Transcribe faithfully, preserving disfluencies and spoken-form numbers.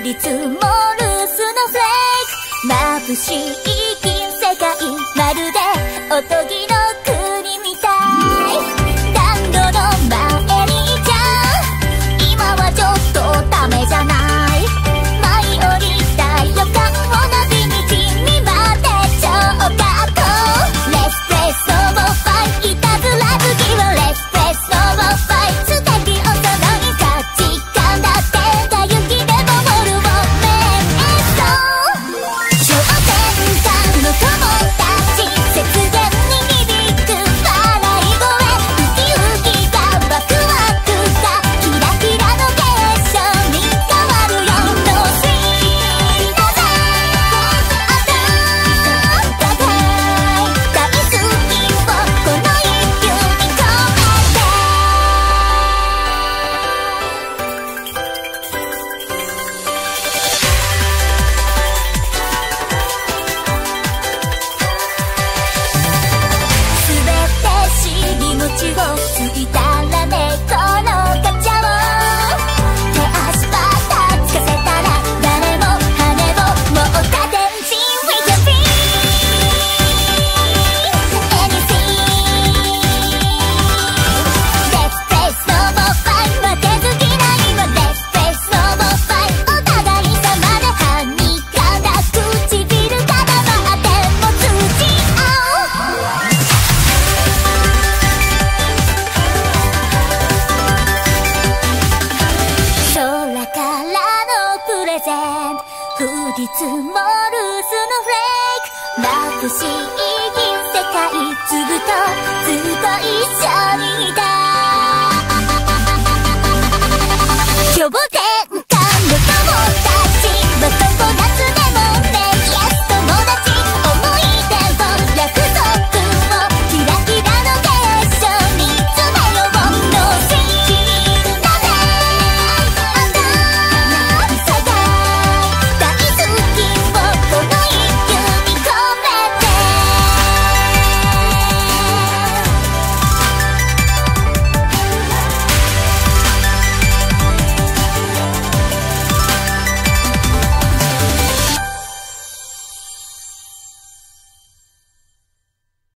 り積もるスノーフレーク、眩しい銀世界、まるでおとぎの国みたい。暖炉の前にいちゃん、今はちょっとダメじゃない。舞い降りた予感をなびに君まで超学校。レスプレッソをファイ、いたずら好きはレスプレッソをファイ、素敵おそろい価値観だってが雪でもモルをメイソー。氷点下の友達、雪原に響く笑い声、ウキウキがワクワクがキラキラの結晶に変わるよ。No sweet なぜあたたかい大好きをこの一球に込めて。すべて尻餅をついたらね、このガチャを手足ばたつかせたら誰も羽をもう立てんし We can be anything。 Let's play snowball fight、 負けず嫌いは Let's play snowball fight、 お互いさまではにかだ唇が黙っても通じ合う。空からのプレゼント、降り積もるスノーフレーク、眩しい銀世界、粒とずっと一緒